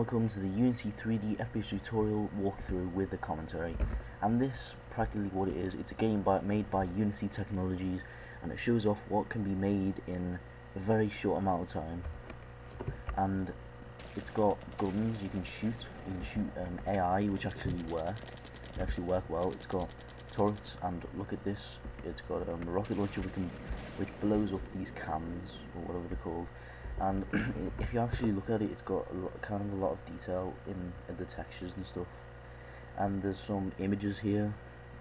welcome to the Unity3D FPS tutorial walkthrough with a commentary. And this, practically what it is, it's a game made by Unity Technologies, and it shows off what can be made in a very short amount of time. And it's got guns you can shoot AI, which actually work well. It's got turrets, and look at this, it's got a rocket launcher which blows up these cans, or whatever they're called. And if you actually look at it, it's got a lot of detail in the textures and stuff. And there's some images here.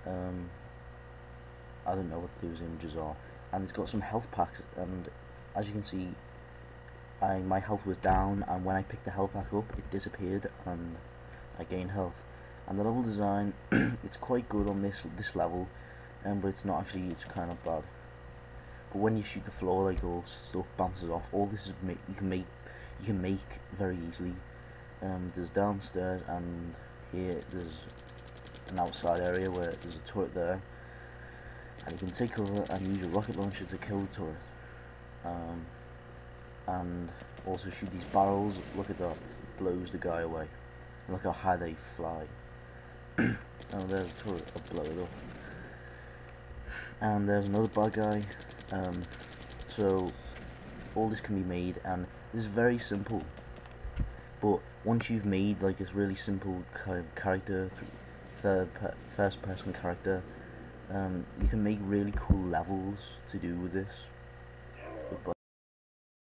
I don't know what those images are. And it's got some health packs, and as you can see, my health was down, and when I picked the health pack up, it disappeared, and I gained health. And the level design, it's quite good on this level, but it's not actually. It's kind of bad. But when you shoot the floor, like, all stuff bounces off. All this is you can make very easily. There's downstairs, and here there's an outside area where there's a turret there, and you can take cover and use your rocket launcher to kill the turret. And also shoot these barrels. Look at that, blows the guy away. And look how high they fly. Oh, there's a turret, I'll blow it up. And there's another bad guy. So all this can be made, and this is very simple. But once you've made like this really simple kind of character, first person character, you can make really cool levels to do with this.